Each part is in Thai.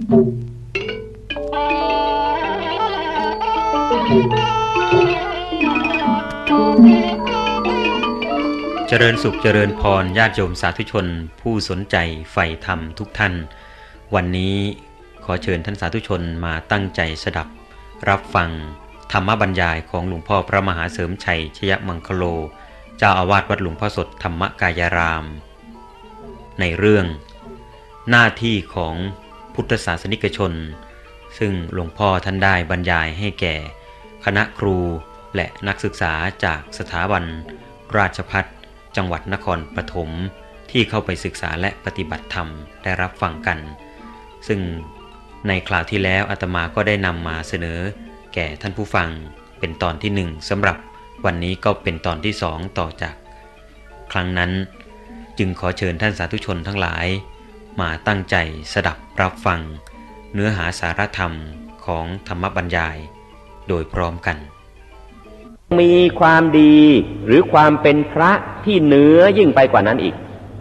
เจริญสุขเจริญพรญาติโยมสาธุชนผู้สนใจใฝ่ธรรมทุกท่านวันนี้ขอเชิญท่านสาธุชนมาตั้งใจสดับรับฟังธรรมบรรยายของหลวงพ่อพระมหาเสริมชัยชยมังคโลเจ้าอาวาสวัดหลวงพ่อสดธรรมกายารามในเรื่องหน้าที่ของพุทธศาสนิกชนซึ่งหลวงพ่อท่านได้บรรยายให้แก่คณะครูและนักศึกษาจากสถาบันราชภัฏจังหวัดนครปฐมที่เข้าไปศึกษาและปฏิบัติธรรมได้รับฟังกันซึ่งในคราวที่แล้วอาตมาก็ได้นำมาเสนอแก่ท่านผู้ฟังเป็นตอนที่1สำหรับวันนี้ก็เป็นตอนที่2ต่อจากครั้งนั้นจึงขอเชิญท่านสาธุชนทั้งหลายมาตั้งใจสดับรับฟังเนื้อหาสาระธรรมของธรรมบรรยายโดยพร้อมกันมีความดีหรือความเป็นพระที่เหนือยิ่งไปกว่านั้นอีก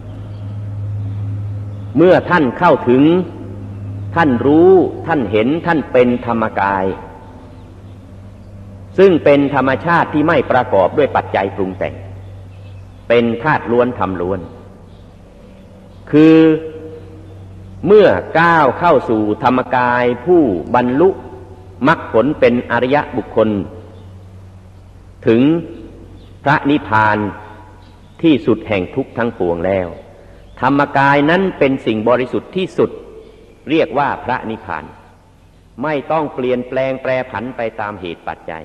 เมื่อท่านเข้าถึงท่านรู้ท่านเห็นท่านเป็นธรรมกายซึ่งเป็นธรรมชาติที่ไม่ประกอบด้วยปัจจัยปรุงแต่งเป็นธาตุล้วนธรรมล้วนคือเมื่อก้าวเข้าสู่ธรรมกายผู้บรรลุมรรคผลเป็นอริยบุคคลถึงพระนิพพานที่สุดแห่งทุกข์ทั้งปวงแล้วธรรมกายนั้นเป็นสิ่งบริสุทธิ์ที่สุดเรียกว่าพระนิพพานไม่ต้องเปลี่ยนแปลงแปรผันไปตามเหตุปัจจัย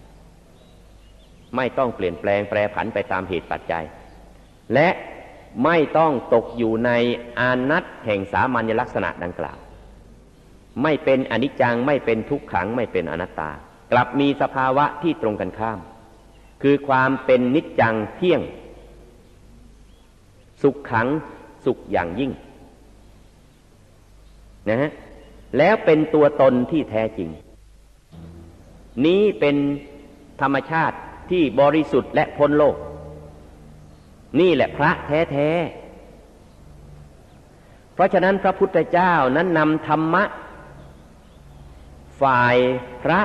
ไม่ต้องเปลี่ยนแปลงแปรผันไปตามเหตุปัจจัยและไม่ต้องตกอยู่ในอานัตแห่งสามัญลักษณะดังกล่าวไม่เป็นอนิจจังไม่เป็นทุกขังไม่เป็นอนัตตากลับมีสภาวะที่ตรงกันข้ามคือความเป็นนิจจังเที่ยงสุขขังสุขอย่างยิ่งนะฮะแล้วเป็นตัวตนที่แท้จริงนี้เป็นธรรมชาติที่บริสุทธิ์และพ้นโลกนี่แหละพระแท้ๆเพราะฉะนั้นพระพุทธเจ้านั้นนำธรรมะฝ่ายพระ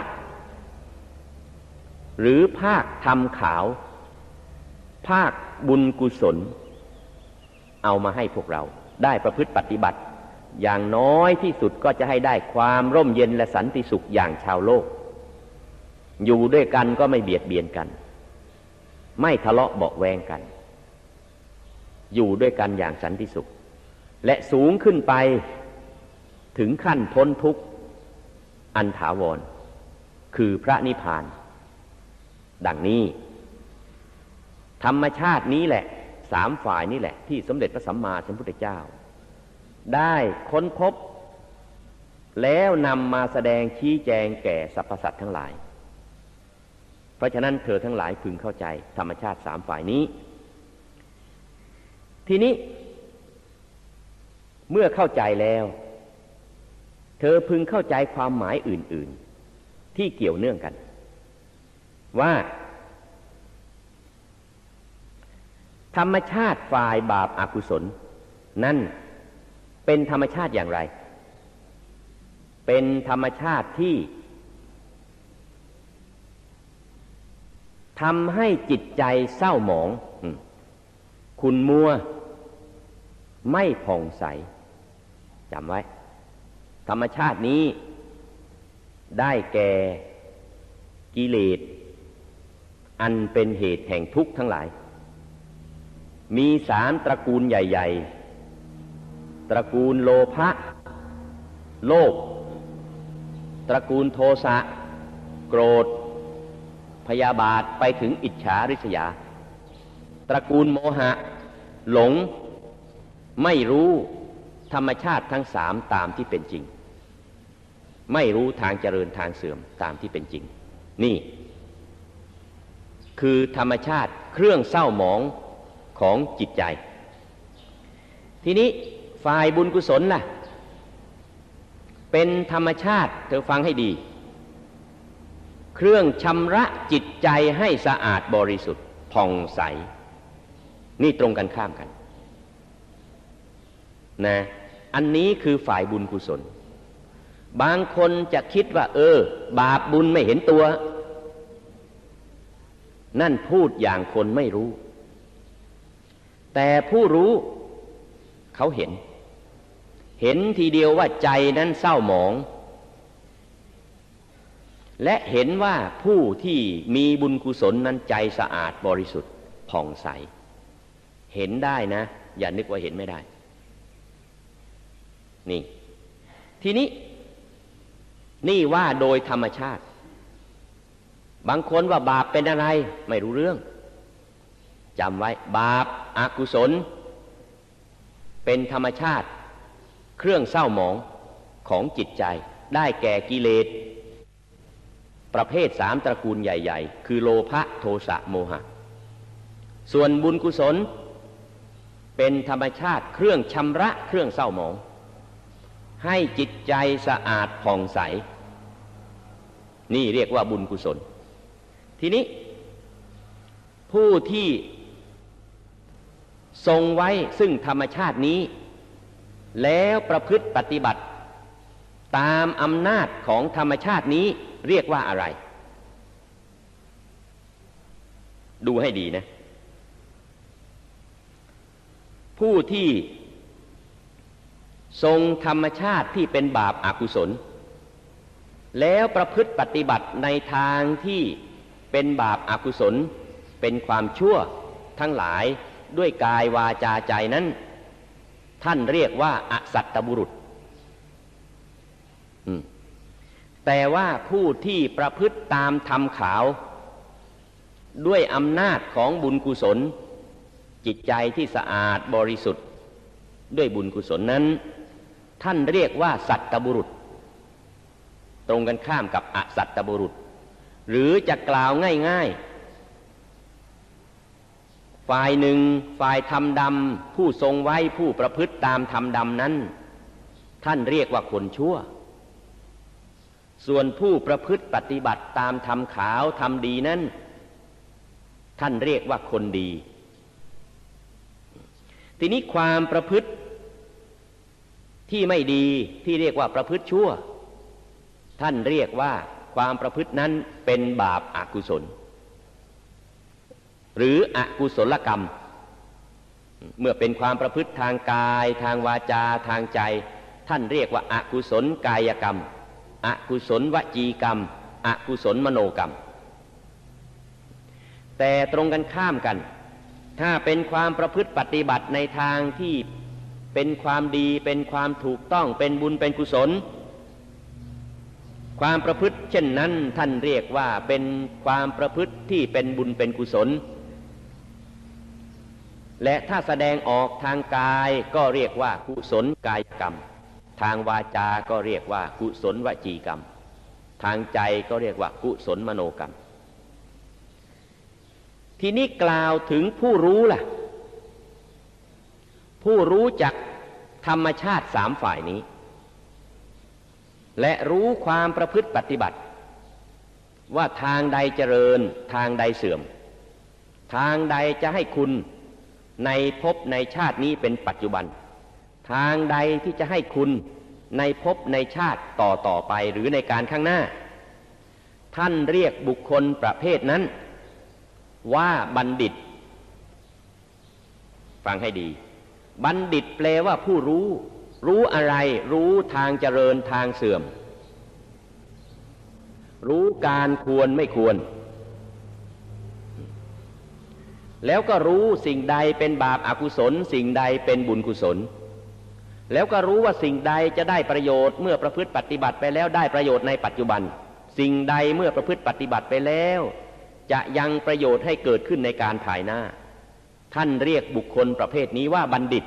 หรือภาคธรรมขาวภาคบุญกุศลเอามาให้พวกเราได้ประพฤติปฏิบัติอย่างน้อยที่สุดก็จะให้ได้ความร่มเย็นและสันติสุขอย่างชาวโลกอยู่ด้วยกันก็ไม่เบียดเบียนกันไม่ทะเลาะเบาะแวงกันอยู่ด้วยกันอย่างสันติสุขและสูงขึ้นไปถึงขั้นพ้นทุกข์อันถาวรคือพระนิพพานดังนี้ธรรมชาตินี้แหละ3ฝ่ายนี้แหละที่สมเด็จพระสัมมาสัมพุทธเจ้าได้ค้นพบแล้วนำมาแสดงชี้แจงแก่สรรพสัตว์ทั้งหลายเพราะฉะนั้นเธอทั้งหลายพึงเข้าใจธรรมชาติ3ฝ่ายนี้ทีนี้เมื่อเข้าใจแล้วเธอพึงเข้าใจความหมายอื่นๆที่เกี่ยวเนื่องกันว่าธรรมชาติฝ่ายบาปอกุศลนั่นเป็นธรรมชาติอย่างไรเป็นธรรมชาติที่ทำให้จิตใจเศร้าหมองขุ่นมัวไม่ผ่องใสจำไว้ธรรมชาตินี้ได้แก่กิเลสอันเป็นเหตุแห่งทุกข์ทั้งหลายมี3ตระกูลใหญ่ๆตระกูลโลภะโลภตระกูลโทสะโกรธพยาบาทไปถึงอิจฉาริษยาตระกูลโมหะหลงไม่รู้ธรรมชาติทั้ง3ตามที่เป็นจริงไม่รู้ทางเจริญทางเสื่อมตามที่เป็นจริงนี่คือธรรมชาติเครื่องเศร้าหมองของจิตใจทีนี้ฝ่ายบุญกุศลล่ะเป็นธรรมชาติเธอฟังให้ดีเครื่องชำระจิตใจให้สะอาดบริสุทธิ์ผ่องใสนี่ตรงกันข้ามกันนะอันนี้คือฝ่ายบุญกุศลบางคนจะคิดว่าบาปบุญไม่เห็นตัวนั่นพูดอย่างคนไม่รู้แต่ผู้รู้เขาเห็นทีเดียวว่าใจนั้นเศร้าหมองและเห็นว่าผู้ที่มีบุญกุศลนั้นใจสะอาดบริสุทธิ์ผ่องใสเห็นได้นะอย่านึกว่าเห็นไม่ได้นี่ทีนี้นี่ว่าโดยธรรมชาติบางคนว่าบาปเป็นอะไรไม่รู้เรื่องจำไว้บาปอกุศลเป็นธรรมชาติเครื่องเศร้าหมองของจิตใจได้แก่กิเลสประเภท3ตระกูลใหญ่ๆคือโลภะโทสะโมหะส่วนบุญกุศลเป็นธรรมชาติเครื่องชำระเครื่องเศร้าหมองให้จิตใจสะอาดผ่องใสนี่เรียกว่าบุญกุศลทีนี้ผู้ที่ทรงไว้ซึ่งธรรมชาตินี้แล้วประพฤติปฏิบัติตามอำนาจของธรรมชาตินี้เรียกว่าอะไรดูให้ดีนะผู้ที่ทรงธรรมชาติที่เป็นบาปอกุศลแล้วประพฤติปฏิบัติในทางที่เป็นบาปอกุศลเป็นความชั่วทั้งหลายด้วยกายวาจาใจนั้นท่านเรียกว่าอสัตตบุรุษแต่ว่าผู้ที่ประพฤติตามธรรมขาวด้วยอำนาจของบุญกุศลจิตใจที่สะอาดบริสุทธิ์ด้วยบุญกุศลนั้นท่านเรียกว่าสัตตบุรุษตรงกันข้ามกับอสัตตบุรุษหรือจะกล่าวง่ายๆฝ่ายหนึ่งฝ่ายธรรมดำผู้ทรงไว้ผู้ประพฤติตามธรรมดำนั้นท่านเรียกว่าคนชั่วส่วนผู้ประพฤติปฏิบัติตามธรรมขาวธรรมดีนั้นท่านเรียกว่าคนดีทีนี้ความประพฤติที่ไม่ดีที่เรียกว่าประพฤติชั่วท่านเรียกว่าความประพฤตินั้นเป็นบาปอกุศลหรืออกุศลกรรมเมื่อเป็นความประพฤติทางกายทางวาจาทางใจท่านเรียกว่าอกุศลกายกรรมอกุศลวจีกรรมอกุศลมโนกรรมแต่ตรงกันข้ามกันถ้าเป็นความประพฤติปฏิบัติในทางที่เป็นความดีเป็นความถูกต้องเป็นบุญเป็นกุศลความประพฤติเช่นนั้นท่านเรียกว่าเป็นความประพฤติที่เป็นบุญเป็นกุศลและถ้าแสดงออกทางกายก็เรียกว่ากุศลกายกรรมทางวาจาก็เรียกว่ากุศลวจีกรรมทางใจก็เรียกว่ากุศลมโนกรรมทีนี้กล่าวถึงผู้รู้ล่ะผู้รู้จักธรรมชาติ3ฝ่ายนี้และรู้ความประพฤติปฏิบัติว่าทางใดเจริญทางใดเสื่อมทางใดจะให้คุณในภพในชาตินี้เป็นปัจจุบันทางใดที่จะให้คุณในภพในชาติต่อไปหรือในการข้างหน้าท่านเรียกบุคคลประเภทนั้นว่าบัณฑิตฟังให้ดีบัณฑิตแปลว่าผู้รู้อะไรรู้ทางเจริญทางเสื่อมรู้การควรไม่ควรแล้วก็รู้สิ่งใดเป็นบาปอกุศลสิ่งใดเป็นบุญกุศลแล้วก็รู้ว่าสิ่งใดจะได้ประโยชน์เมื่อประพฤติปฏิบัติไปแล้วได้ประโยชน์ในปัจจุบันสิ่งใดเมื่อประพฤติปฏิบัติไปแล้วจะยังประโยชน์ให้เกิดขึ้นในการภายหน้าท่านเรียกบุคคลประเภทนี้ว่าบัณฑิต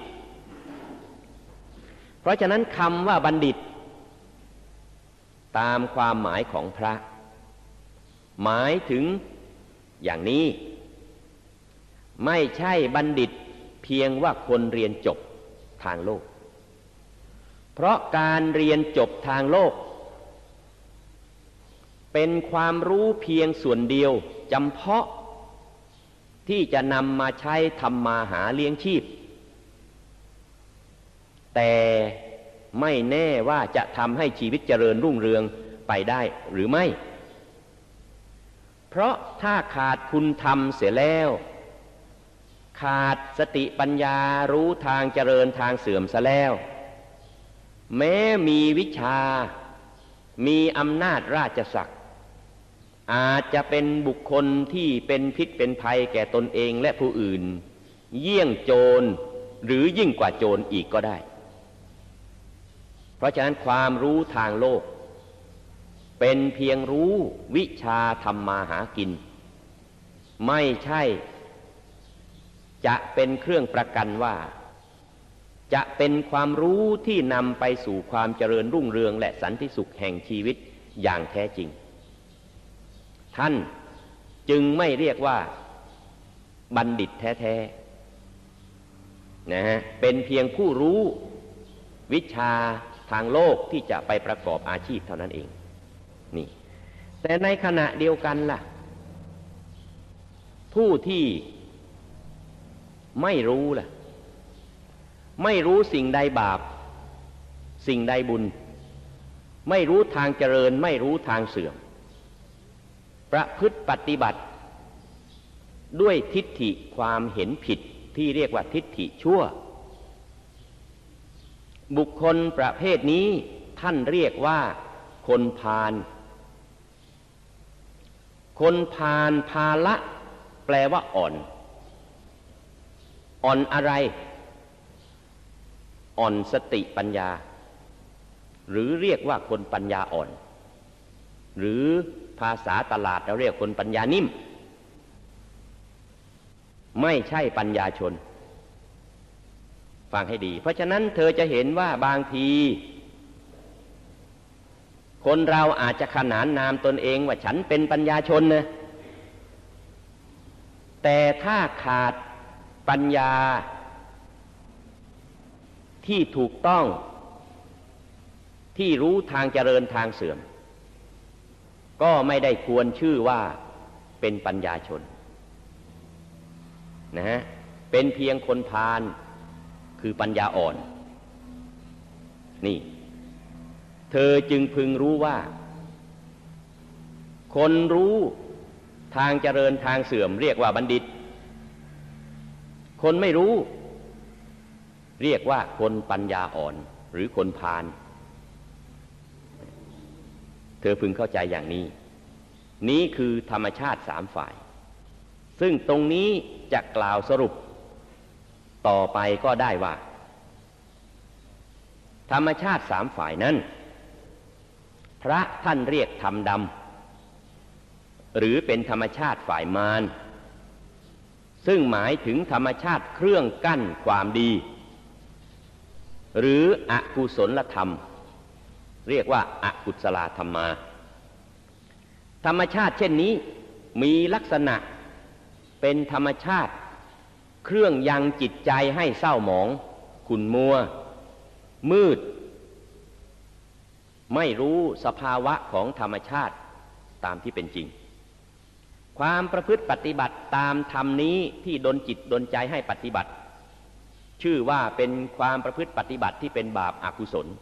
เพราะฉะนั้นคำว่าบัณฑิตตามความหมายของพระหมายถึงอย่างนี้ไม่ใช่บัณฑิตเพียงว่าคนเรียนจบทางโลกเพราะการเรียนจบทางโลกเป็นความรู้เพียงส่วนเดียวจำเพาะที่จะนำมาใช้ทำมาหาเลี้ยงชีพแต่ไม่แน่ว่าจะทำให้ชีวิตเจริญรุ่งเรืองไปได้หรือไม่ เพราะถ้าขาดคุณธรรมเสียแล้วขาดสติปัญญารู้ทางเจริญทางเสื่อมซะแล้วแม้มีวิชามีอำนาจราชศักดิ์อาจจะเป็นบุคคลที่เป็นพิษเป็นภัยแก่ตนเองและผู้อื่นเยี่ยงโจรหรือยิ่งกว่าโจรอีกก็ได้เพราะฉะนั้นความรู้ทางโลกเป็นเพียงรู้วิชาทำมาหากินไม่ใช่จะเป็นเครื่องประกันว่าจะเป็นความรู้ที่นำไปสู่ความเจริญรุ่งเรืองและสันติสุขแห่งชีวิตอย่างแท้จริงท่านจึงไม่เรียกว่าบัณฑิตแท้ๆนะฮะเป็นเพียงผู้รู้วิชาทางโลกที่จะไปประกอบอาชีพเท่านั้นเองนี่แต่ในขณะเดียวกันล่ะผู้ที่ไม่รู้ล่ะไม่รู้สิ่งใดบาปสิ่งใดบุญไม่รู้ทางเจริญไม่รู้ทางเสื่อมประพฤติปฏิบัติด้วยทิฏฐิความเห็นผิดที่เรียกว่าทิฏฐิชั่วบุคคลประเภทนี้ท่านเรียกว่าคนพาลคนพาลพาละแปลว่าอ่อนอ่อนอะไรอ่อนสติปัญญาหรือเรียกว่าคนปัญญาอ่อนหรือภาษาตลาดเราเรียกคนปัญญานิ่มไม่ใช่ปัญญาชนฟังให้ดีเพราะฉะนั้นเธอจะเห็นว่าบางทีคนเราอาจจะขนานนามตนเองว่าฉันเป็นปัญญาชนนะแต่ถ้าขาดปัญญาที่ถูกต้องที่รู้ทางเจริญทางเสื่อมก็ไม่ได้ควรชื่อว่าเป็นปัญญาชนนะฮะเป็นเพียงคนพาลคือปัญญาอ่อนนี่เธอจึงพึงรู้ว่าคนรู้ทางเจริญทางเสื่อมเรียกว่าบัณฑิตคนไม่รู้เรียกว่าคนปัญญาอ่อนหรือคนพาลเธอพึงเข้าใจอย่างนี้นี้คือธรรมชาติสามฝ่ายซึ่งตรงนี้จะกล่าวสรุปต่อไปก็ได้ว่าธรรมชาติสามฝ่ายนั้นพระท่านเรียกธรรมดำหรือเป็นธรรมชาติฝ่ายมารซึ่งหมายถึงธรรมชาติเครื่องกั้นความดีหรืออกุศลธรรมเรียกว่าอกุศลธรรมาธรรมชาติเช่นนี้มีลักษณะเป็นธรรมชาติเครื่องยังจิตใจให้เศร้าหมองขุ่นมัวมืดไม่รู้สภาวะของธรรมชาติตามที่เป็นจริงความประพฤติปฏิบัติตามธรรมนี้ที่ดลจิตดลใจให้ปฏิบัติชื่อว่าเป็นความประพฤติปฏิบัติที่เป็นบาปอกุศล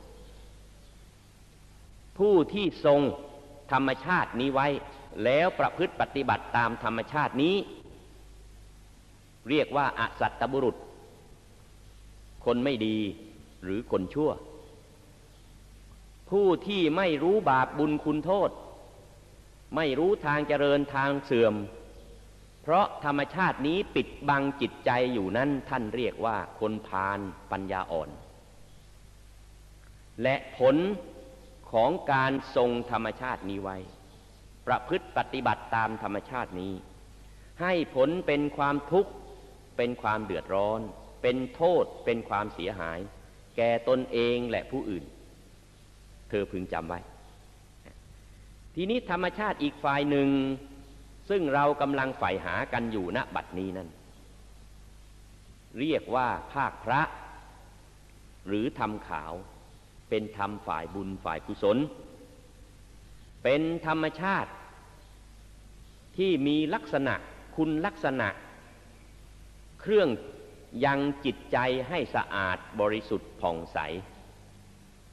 ผู้ที่ทรงธรรมชาตินี้ไว้แล้วประพฤติปฏิบัติตามธรรมชาตินี้เรียกว่าอสัตตบุรุษคนไม่ดีหรือคนชั่วผู้ที่ไม่รู้บาปบุญคุณโทษไม่รู้ทางเจริญทางเสื่อมเพราะธรรมชาตินี้ปิดบังจิตใจอยู่นั้นท่านเรียกว่าคนพาลปัญญาอ่อนและผลของการทรงธรรมชาตินี้ไว้ประพฤติปฏิบัติตามธรรมชาตินี้ให้ผลเป็นความทุกข์เป็นความเดือดร้อนเป็นโทษเป็นความเสียหายแก่ตนเองและผู้อื่นเธอพึงจำไว้ทีนี้ธรรมชาติอีกฝ่ายหนึ่งซึ่งเรากำลังใฝ่หากันอยู่ณบัดนี้นั้นเรียกว่าภาคพระหรือธรรมขาวเป็นธรรมฝ่ายบุญฝ่ายกุศลเป็นธรรมชาติที่มีลักษณะคุณลักษณะเครื่องยังจิตใจให้สะอาดบริสุทธิ์ผ่องใส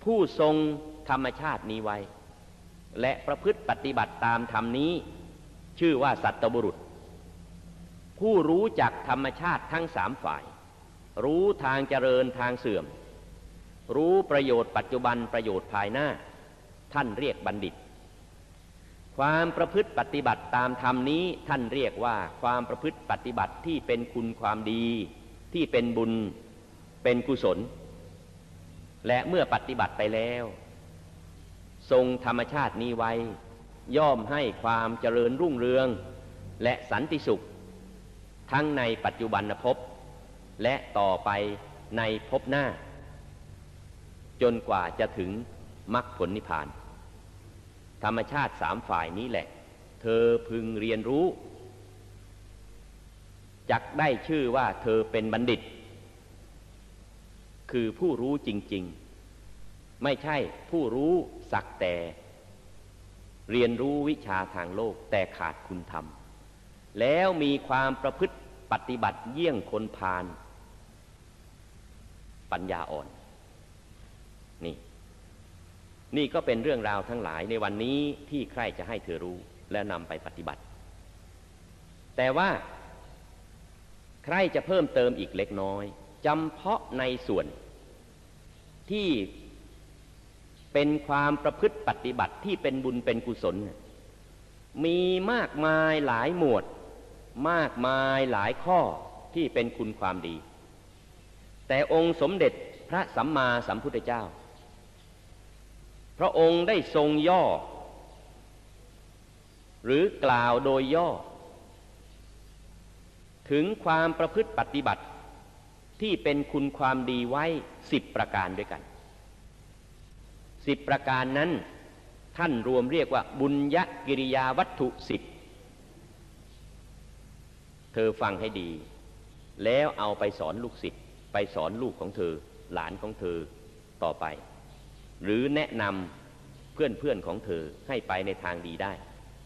ผู้ทรงธรรมชาตินี้ไว้และประพฤติปฏิบัติตามธรรมนี้ชื่อว่าสัตบุรุษผู้รู้จักธรรมชาติทั้งสามฝ่ายรู้ทางเจริญทางเสื่อมรู้ประโยชน์ปัจจุบันประโยชน์ภายหน้าท่านเรียกบัณฑิตความประพฤติปฏิบัติตามธรรมนี้ท่านเรียกว่าความประพฤติปฏิบัติที่เป็นคุณความดีที่เป็นบุญเป็นกุศลและเมื่อปฏิบัติไปแล้วทรงธรรมชาตินี้ไว้ย่อมให้ความเจริญรุ่งเรืองและสันติสุขทั้งในปัจจุบันภพและต่อไปในภพหน้าจนกว่าจะถึงมรรคผลนิพพานธรรมชาติสามฝ่ายนี้แหละเธอพึงเรียนรู้จักได้ชื่อว่าเธอเป็นบัณฑิตคือผู้รู้จริงๆไม่ใช่ผู้รู้สักแต่เรียนรู้วิชาทางโลกแต่ขาดคุณธรรมแล้วมีความประพฤติปฏิบัติเยี่ยงคนพาลปัญญาอ่อนนี่ก็เป็นเรื่องราวทั้งหลายในวันนี้ที่ใครจะให้เธอรู้และนำไปปฏิบัติแต่ว่าใครจะเพิ่มเติมอีกเล็กน้อยจำเพาะในส่วนที่เป็นความประพฤติปฏิบัติที่เป็นบุญเป็นกุศลมีมากมายหลายหมวดมากมายหลายข้อที่เป็นคุณความดีแต่องค์สมเด็จพระสัมมาสัมพุทธเจ้าพระองค์ได้ทรงย่อหรือกล่าวโดยย่อถึงความประพฤติปฏิบัติที่เป็นคุณความดีไว้10ประการด้วยกัน10ประการนั้นท่านรวมเรียกว่าบุญญกิริยาวัตถุ10เธอฟังให้ดีแล้วเอาไปสอนลูกศิษย์ไปสอนลูกของเธอหลานของเธอต่อไปหรือแนะนำเพื่อนของเธอให้ไปในทางดีได้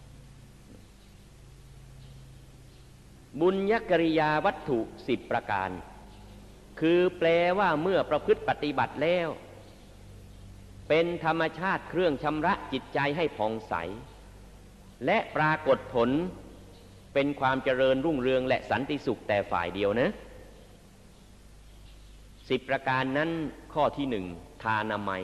บุญญกิริยาวัตถุ10ประการคือแปลว่าเมื่อประพฤติปฏิบัติแล้วเป็นธรรมชาติเครื่องชำระจิตใจให้ผ่องใสและปรากฏผลเป็นความเจริญรุ่งเรืองและสันติสุขแต่ฝ่ายเดียวนะ10ประการนั้นข้อที่1ทานามัย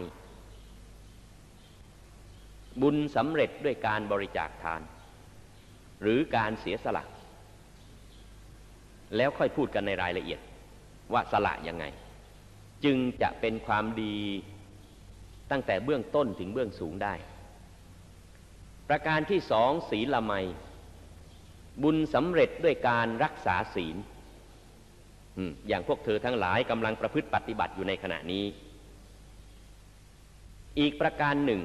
บุญสำเร็จด้วยการบริจาคทานหรือการเสียสละแล้วค่อยพูดกันในรายละเอียดว่าสละยังไงจึงจะเป็นความดีตั้งแต่เบื้องต้นถึงเบื้องสูงได้ประการที่2ศีลไมยบุญสำเร็จด้วยการรักษาศีลอย่างพวกเธอทั้งหลายกำลังประพฤติปฏิบัติอยู่ในขณะนี้อีกประการหนึ่ง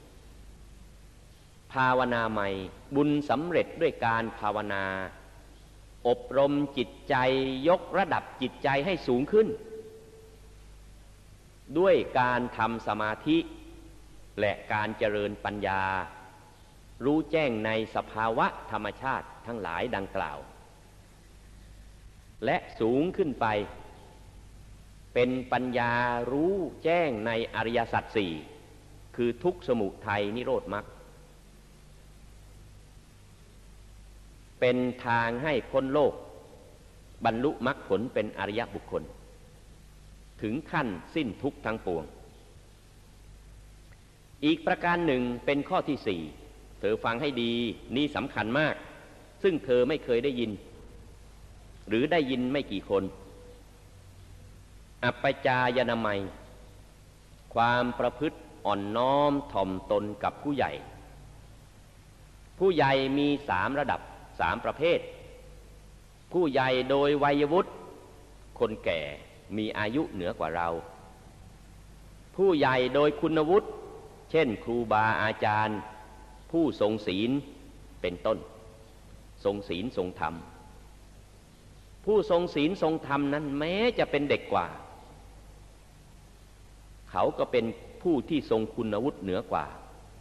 ภาวนาไมยบุญสำเร็จด้วยการภาวนาอบรมจิตใจยกระดับจิตใจให้สูงขึ้นด้วยการทำสมาธิและการเจริญปัญญารู้แจ้งในสภาวะธรรมชาติทั้งหลายดังกล่าวและสูงขึ้นไปเป็นปัญญารู้แจ้งในอริยสัจสี่คือทุกข์สมุทัยนิโรธมรรคเป็นทางให้พ้นโลกบรรลุมรรคผลเป็นอริยบุคคลถึงขั้นสิ้นทุกข์ทั้งปวงอีกประการหนึ่งเป็นข้อที่4เธอฟังให้ดีนี่สำคัญมากซึ่งเธอไม่เคยได้ยินหรือได้ยินไม่กี่คนอัปปจายนามัยความประพฤติอ่อนน้อมถ่อมตนกับผู้ใหญ่ผู้ใหญ่มี3ระดับ3ประเภทผู้ใหญ่โดยวัยวุฒิคนแก่มีอายุเหนือกว่าเราผู้ใหญ่โดยคุณวุฒิเช่นครูบาอาจารย์ผู้ทรงศีลเป็นต้นทรงศีลทรงธรรมผู้ทรงศีลทรงธรรมนั้นแม้จะเป็นเด็กกว่าเขาก็เป็นผู้ที่ทรงคุณวุฒิเหนือกว่า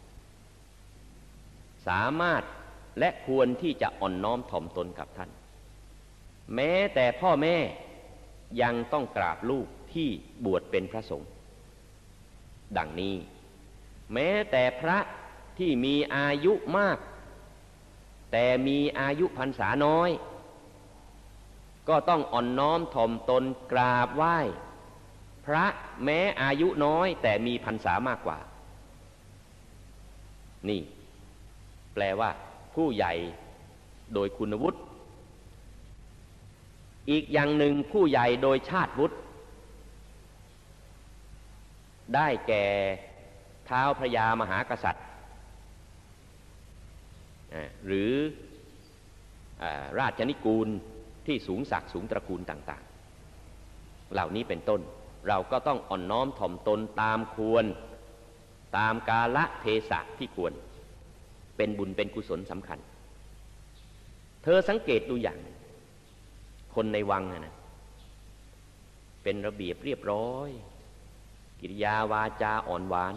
สามารถและควรที่จะอ่อนน้อมถ่อมตนกับท่านแม้แต่พ่อแม่ยังต้องกราบลูกที่บวชเป็นพระสงฆ์ดังนี้แม้แต่พระที่มีอายุมากแต่มีอายุพรรษาน้อยก็ต้องอ่อนน้อมถ่อมตนกราบไหว้พระแม้อายุน้อยแต่มีพรรษามากกว่านี่แปลว่าผู้ใหญ่โดยคุณวุฒิอีกอย่างหนึ่งผู้ใหญ่โดยชาติวุฒิได้แก่ท้าวพระยามหากษัตริย์หรือราชนิกูลที่สูงศักดิ์สูงตระกูลต่างๆเหล่านี้เป็นต้นเราก็ต้องอ่อนน้อมถ่อมตนตามควรตามกาลเทศะที่ควรเป็นบุญเป็นกุศลสำคัญเธอสังเกตดูอย่างคนในวังนะเป็นระเบียบเรียบร้อยกิริยาวาจาอ่อนหวาน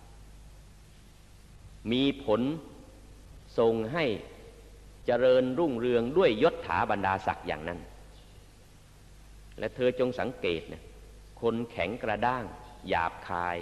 มีผลส่งให้เจริญรุ่งเรืองด้วยยศถาบรรดาศักดิ์อย่างนั้นและเธอจงสังเกตนะคนแข็งกระด้างหยาบคาย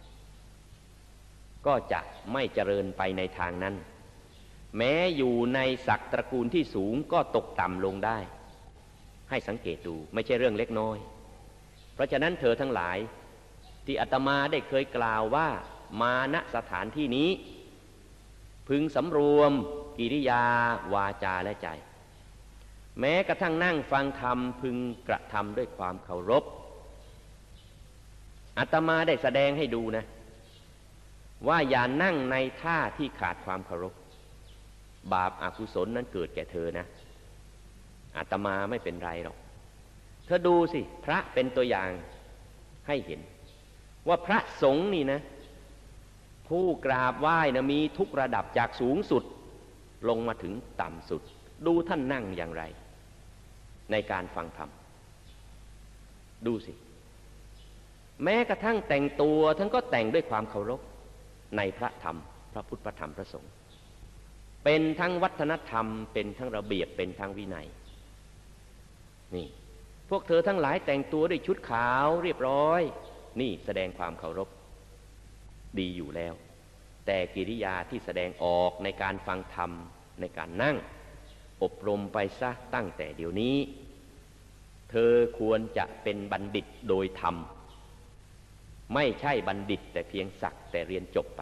ก็จะไม่เจริญไปในทางนั้นแม้อยู่ในศักดิ์ตระกูลที่สูงก็ตกต่ำลงได้ให้สังเกตดูไม่ใช่เรื่องเล็กน้อยเพราะฉะนั้นเธอทั้งหลายที่อาตมาได้เคยกล่าวว่ามาณสถานที่นี้พึงสำรวมกิริยาวาจาและใจแม้กระทั่งนั่งฟังธรรมพึงกระทำด้วยความเคารพอาตมาได้แสดงให้ดูนะว่าอย่านั่งในท่าที่ขาดความเคารพบาปอกุศลนั้นเกิดแก่เธอนะอาตมาไม่เป็นไรหรอกเธอดูสิพระเป็นตัวอย่างให้เห็นว่าพระสงฆ์นี่นะผู้กราบไหว้นะมีทุกระดับจากสูงสุดลงมาถึงต่ำสุดดูท่านนั่งอย่างไรในการฟังธรรมดูสิแม้กระทั่งแต่งตัวท่านก็แต่งด้วยความเคารพในพระธรรมพระพุทธพระธรรมพระสงฆ์เป็นทั้งวัฒนธรรมเป็นทั้งระเบียบเป็นทั้งวินัยนี่พวกเธอทั้งหลายแต่งตัวด้วยชุดขาวเรียบร้อยนี่แสดงความเคารพดีอยู่แล้วแต่กิริยาที่แสดงออกในการฟังธรรมในการนั่งอบรมไปซะตั้งแต่เดี๋ยวนี้เธอควรจะเป็นบัณฑิตโดยธรรมไม่ใช่บัณฑิตแต่เพียงสักแต่เรียนจบไป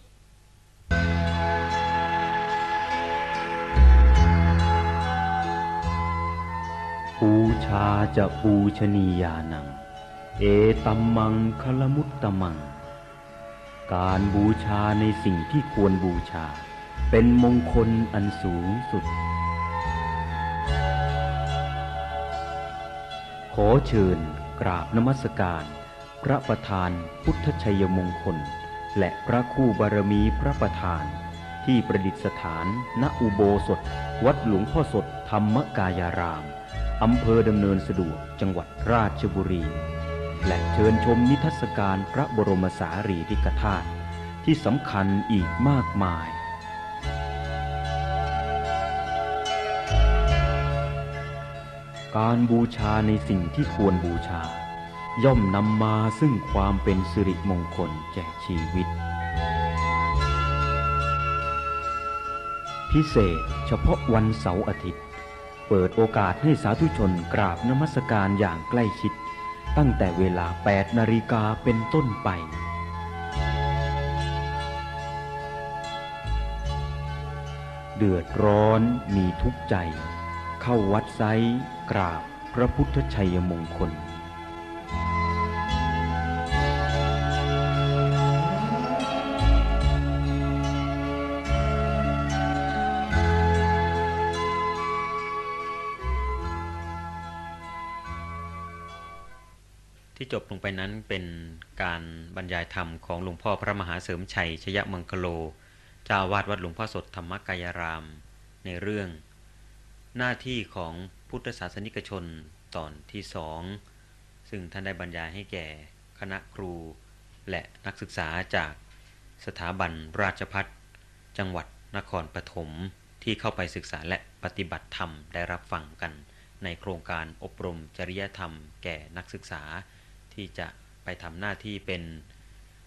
ปูชาจะปูชนียานังเอตัมมังคลมุตตมังการบูชาในสิ่งที่ควรบูชาเป็นมงคลอันสูงสุดขอเชิญกราบนมัสการพระประธานพุทธชัยมงคลและพระคู่บารมีพระประธานที่ประดิษฐานณอุโบสถวัดหลวงพ่อสดธรรมกายารามอำเภอดำเนินสะดวกจังหวัดราชบุรีและเชิญชมนิทรรศการพระบรมสารีริกธาตุที่สำคัญอีกมากมายการบูชาในสิ่งที่ควรบูชาย่อมนำมาซึ่งความเป็นสิริมงคลแก่ชีวิตพิเศษเฉพาะวันเสาร์อาทิตย์เปิดโอกาสให้สาธุชนกราบนมัสการอย่างใกล้ชิดตั้งแต่เวลา 8 นาฬิกาเป็นต้นไปเดือดร้อนมีทุกข์ใจเข้าวัดไซกราบพระพุทธชัยมงคลที่จบลงไปนั้นเป็นการบรรยายธรรมของหลวงพ่อพระมหาเสริมชัยชยมังคโลเจ้าอาวาสวัดหลวงพ่อสดธรรมกายารามในเรื่องหน้าที่ของพุทธศาสนิกชนตอนที่2ซึ่งท่านได้บรรยายให้แก่คณะครูและนักศึกษาจากสถาบันราชภัฏจังหวัดนครปฐมที่เข้าไปศึกษาและปฏิบัติธรรมได้รับฟังกันในโครงการอบรมจริยธรรมแก่นักศึกษาที่จะไปทำหน้าที่เป็น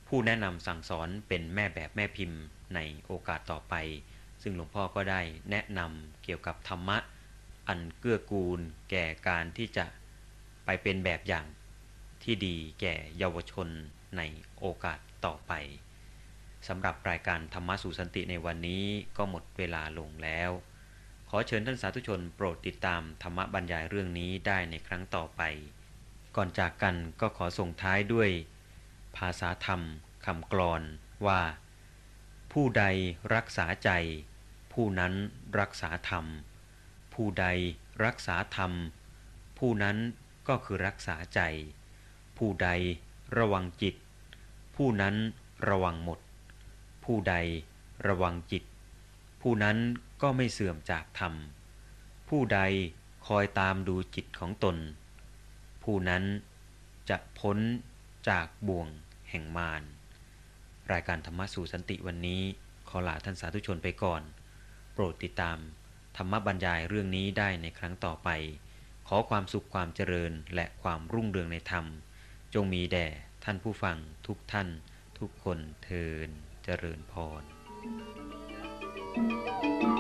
ผู้แนะนำสั่งสอนเป็นแม่แบบแม่พิมพ์ในโอกาสต่อไปซึ่งหลวงพ่อก็ได้แนะนำเกี่ยวกับธรรมะอันเกื้อกูลแก่การที่จะไปเป็นแบบอย่างที่ดีแก่เยาวชนในโอกาสต่อไปสำหรับรายการธรรมะสู่สันติในวันนี้ก็หมดเวลาลงแล้วขอเชิญท่านสาธุชนโปรดติดตามธรรมะบรรยายเรื่องนี้ได้ในครั้งต่อไปก่อนจากกันก็ขอส่งท้ายด้วยภาษาธรรมคำกลอนว่าผู้ใดรักษาใจผู้นั้นรักษาธรรมผู้ใดรักษาธรรมผู้นั้นก็คือรักษาใจผู้ใดระวังจิตผู้นั้นระวังหมดผู้ใดระวังจิตผู้นั้นก็ไม่เสื่อมจากธรรมผู้ใดคอยตามดูจิตของตนผู้นั้นจะพ้นจากบ่วงแห่งมารรายการธรรมะสู่สันติวันนี้ขอลาท่านสาธุชนไปก่อนโปรดติดตามธรรมบรรยายเรื่องนี้ได้ในครั้งต่อไปขอความสุขความเจริญและความรุ่งเรืองในธรรมจงมีแด่ท่านผู้ฟังทุกท่านทุกคนเทอญเจริญพร